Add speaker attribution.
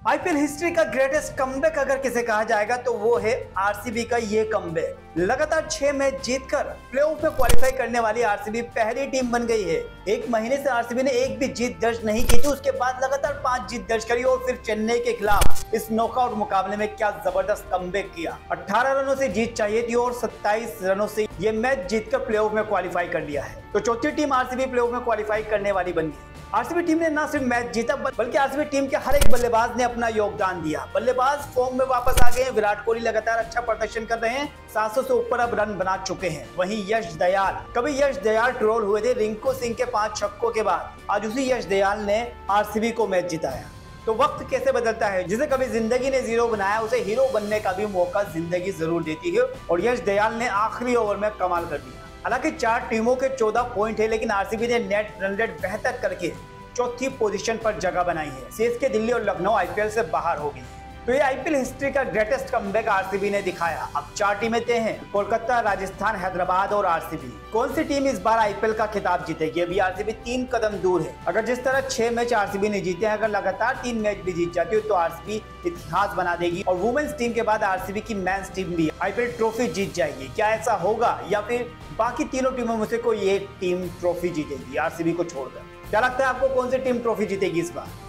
Speaker 1: IPL history का greatest comeback अगर किसे कहा जाएगा तो वो है आरसीबी का ये कमबैक। लगातार 6 मैच जीतकर प्लेऑफ में क्वालिफाई करने वाली आरसीबी पहली टीम बन गई है। एक महीने से आरसीबी ने एक भी जीत दर्ज नहीं की थी, उसके बाद लगातार 5 जीत दर्ज करी और फिर चेन्नई के खिलाफ इस नॉकआउट मुकाबले में क्या जबरदस्त कमबैक किया। 18 रनों से जीत चाहिए थी और 27 रनों से ये मैच जीतकर प्लेऑफ में क्वालिफाई कर लिया है। तो चौथी टीम आरसीबी प्लेऑफ में क्वालिफाई करने वाली बन गई। आरसीबी टीम ने न सिर्फ मैच जीता बल्कि आरसीबी टीम के हर एक बल्लेबाज ने अपना योगदान दिया। बल्लेबाज फॉर्म में वापस आ गए हैं। विराट कोहली लगातार अच्छा प्रदर्शन कर रहे हैं, 700 से ऊपर अब रन बना चुके हैं। वहीं यश दयाल, कभी यश दयाल ट्रोल हुए थे रिंकू सिंह के 5 छक्कों के बाद, आज उसी यश दयाल ने आरसीबी को मैच जिताया। तो वक्त कैसे बदलता है, जिसे कभी जिंदगी ने जीरो बनाया उसे हीरो बनने का भी मौका जिंदगी जरूर देती है और यश दयाल ने आखिरी ओवर में कमाल कर दिया। हालांकि 4 टीमों के 14 पॉइंट है, लेकिन आरसीबी ने नेट रन रेट बेहतर करके चौथी पोजीशन पर जगह बनाई है। सीएसके, दिल्ली और लखनऊ आईपीएल से बाहर हो गई। तो ये आईपीएल हिस्ट्री का ग्रेटेस्ट कमबैक आरसीबी ने दिखाया। अब 4 टीमें तय हैं, कोलकाता, राजस्थान, हैदराबाद और आरसीबी। कौन सी टीम इस बार आईपीएल का खिताब जीतेगी? अभी आरसीबी 3 कदम दूर है। अगर जिस तरह 6 मैच आरसीबी ने जीते हैं, अगर लगातार 3 मैच भी जीत जाती हो तो आरसीबी इतिहास बना देगी और वुमेन्स टीम के बाद आरसीबी की मेंस टीम भी आईपीएल ट्रॉफी जीत जाएगी। क्या ऐसा होगा या फिर बाकी तीनों टीमों में से कोई एक टीम ट्रॉफी जीतेगी आरसीबी को छोड़कर? क्या लगता है आपको, कौन सी टीम ट्रॉफी जीतेगी इस बार?